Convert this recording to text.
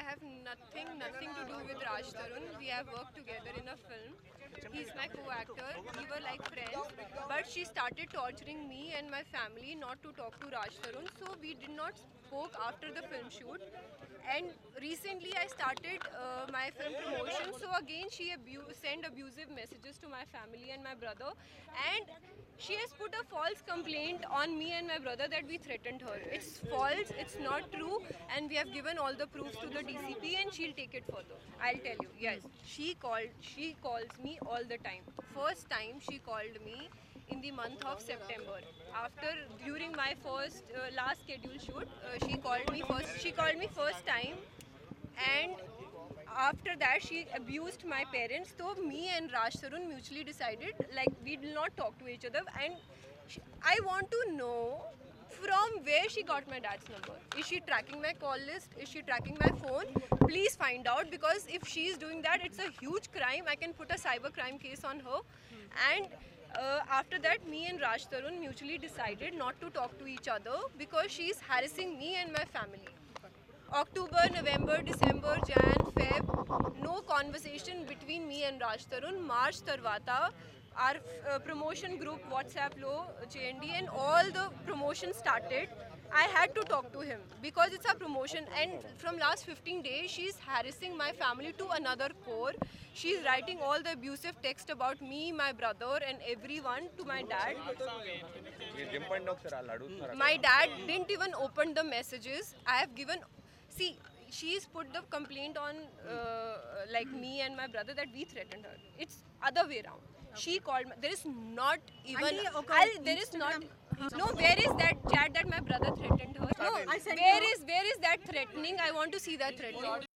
have nothing to do with Raj Tarun. We have worked together in a film. He's my co-actor. We were like friends. But she started torturing me and my family not to talk to Raj Tarun. So we did not spoke after the film shoot. And recently I started my film promotion. So again she sent abusive messages to my family and my brother. And she has put a false complaint on me and my brother that we threatened her. It's false, it's not true, and we have given all the proofs to the DCP and she'll take it further. I'll tell you, yes. She calls me all the time. First time she called me in the month of September. During my last scheduled shoot, she called me first. She called me first time, and after that she abused my parents. So me and Raj Tarun mutually decided like we will not talk to each other. And I want to know from where she got my dad's number. Is she tracking my call list? Is she tracking my phone? Please find out, because if she is doing that, it's a huge crime. I can put a cyber crime case on her. And after that, me and Raj Tarun mutually decided not to talk to each other because she is harassing me and my family. October, November, December, Jan, Feb, no conversation between me and Raj Tarun. March Tarvata, our promotion group WhatsApp lo JND and all the promotion started. I had to talk to him because it's a promotion, and from last 15 days she's harassing my family to another core. She's writing all the abusive text about me, my brother and everyone to my dad. My dad didn't even open the messages. I have given... See, she's put the complaint on like me and my brother that we threatened her. It's other way around. She called me. There is not even... there is not... No, where is that chat that my brother threatened her? No, where is that threatening? I want to see that threatening.